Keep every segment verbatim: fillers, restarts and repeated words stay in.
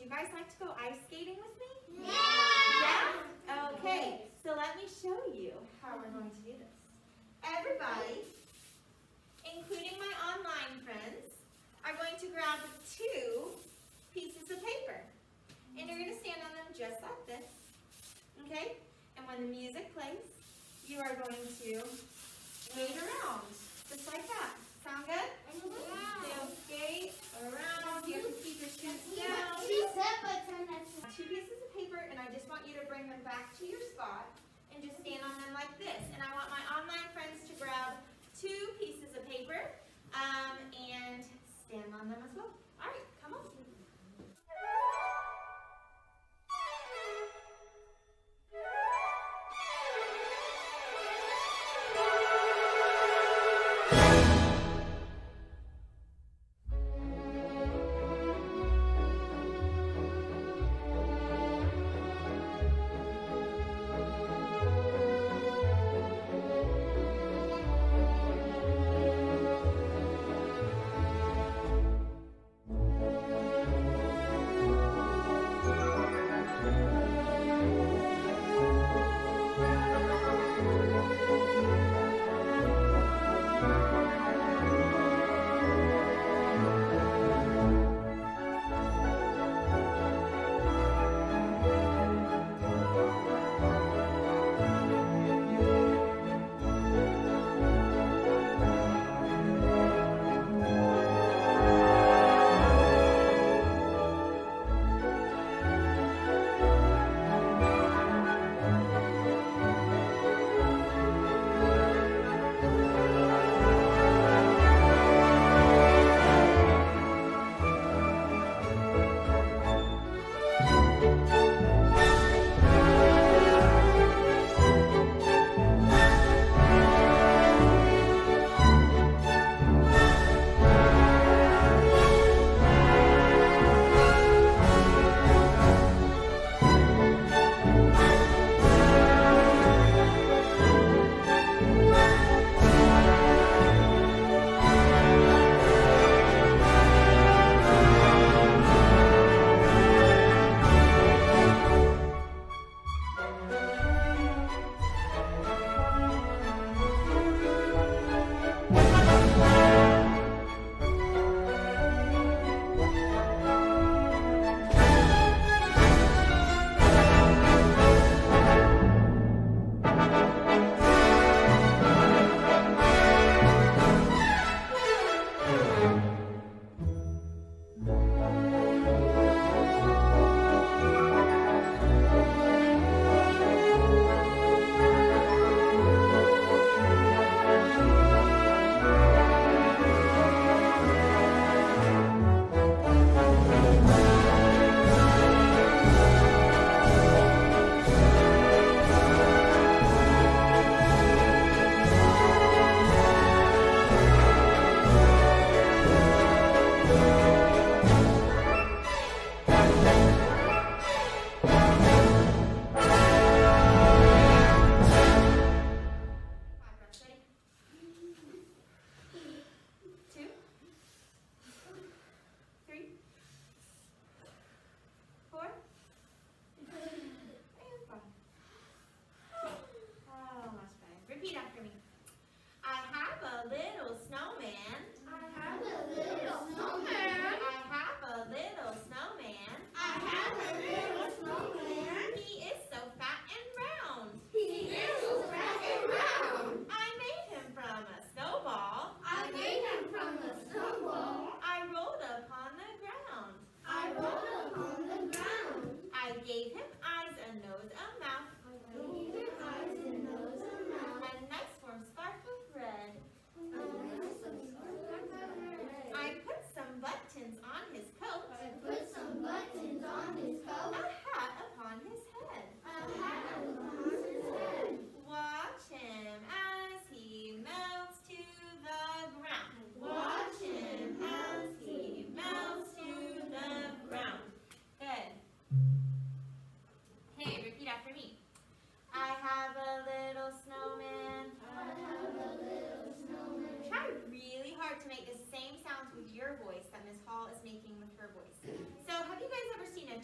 you guys like to go ice skating with me? Yeah! Yeah? Okay, so let me show you how we're going to do this. Everybody, including my online friends, are going to grab two pieces of paper. And you're going to stand on them just like this. Okay? And when the music plays, you are going to skate around, just like that. Sound good? Yeah. So skate around. You have to keep your shoes down. Two pieces of paper, and I just want you to bring them back to your spot and just stand on them like this. And I want my online friends to grab two pieces of paper um, and stand on them as well. All right, come on.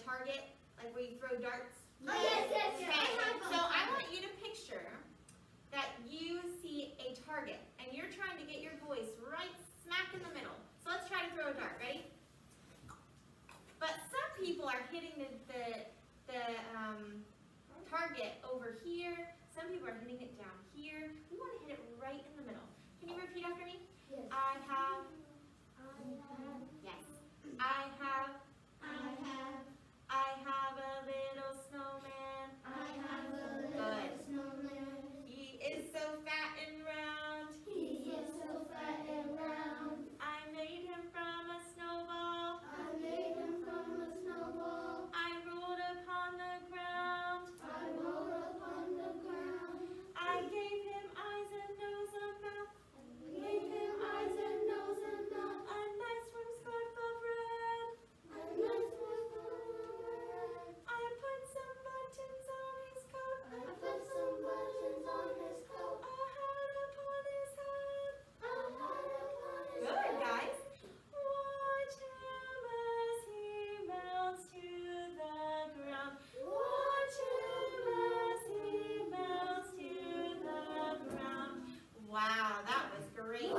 target, like where you throw darts? Oh, yes, yes, yes. Okay. So I want you to picture that you see a target, and you're trying to get your voice right smack in the middle. So let's try to throw a dart. Ready? But some people are hitting the, the, the um, target over here. Some people are hitting it down here. We want to hit it right in the middle. Can you repeat after me? Yes. I have. I have. Yes. I have. I have. I have a little snowman. I have a little Good. snowman. He is so fat and round. He is so fat and round. I made him from a snowball. I made him from a snowball. I rolled upon the ground. I rolled upon the ground. I gave him eyes and nose and mouth. Gave him eyes and nose and mouth. A nice warm scarf of red. A nice one for the red. I put some buttons on his coat. I put some buttons on his coat. A hat upon his head. A hat upon his Good, head. guys. Watch him as he melts to the ground. Watch him as he melts to the ground. Wow, that was great.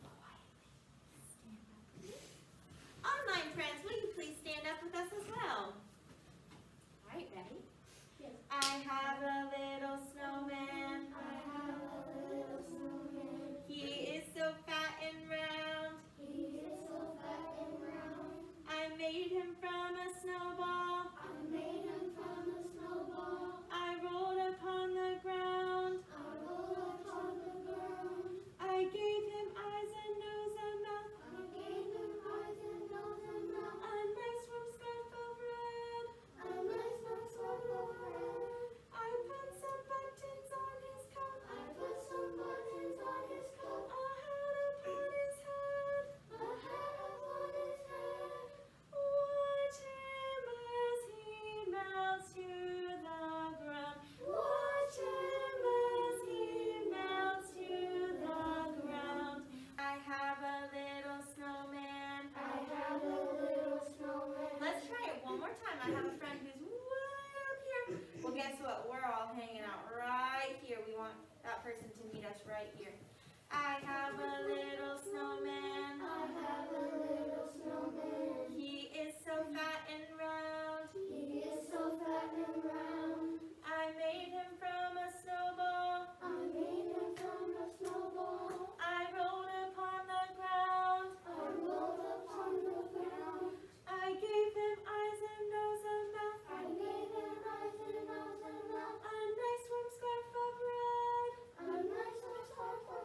Online friends, will you please stand up with us as well? All right, ready? Yes. I have a little snowman. I have a little snowman. He is so fat and round. He is so fat and round. I made him from a snowball. I made him from a snowball. I rolled upon the ground. I rolled upon the ground. I gave him eyes and nose and mouth. I gave him eyes and nose and mouth. A nice warm scarf of red. A nice one sort of red. I put some buttons on his coat. I put some buttons on his coat. A hat upon his head. A hat upon his head. Watch him as he melts to the ground. Watch him as he melts to the ground. I have a little snowman. I have a little snowman. Let's try it one more time. I have a friend who's way up here. Well, guess what? We're all hanging out right here. We want that person to meet us right here. I have a little snowman. I have a little snowman. He is so fat and round. He is so fat and round. I made him from a snowball. I made him from a snowball. I rolled upon the ground. I rolled upon the ground. I gave him eyes and nose and mouth. I gave him eyes and nose and mouth. A nice warm scarf of red. A nice one scarf of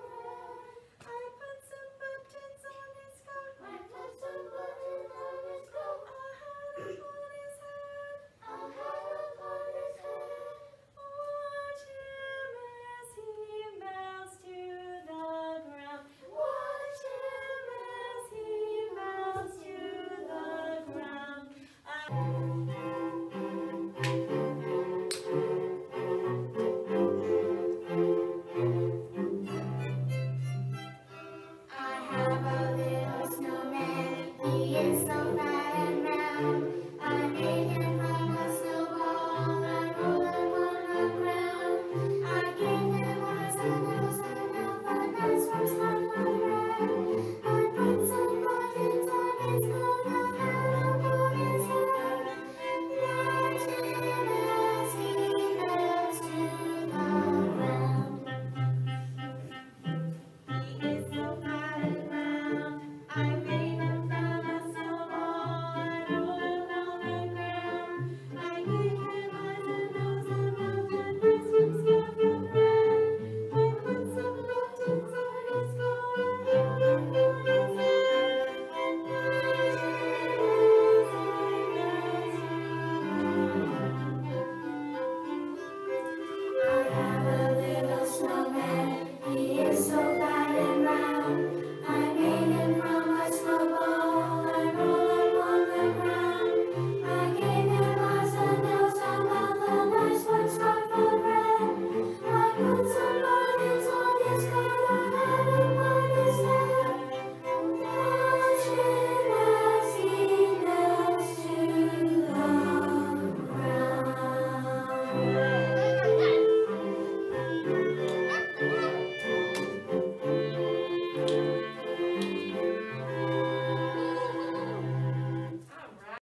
Thank you.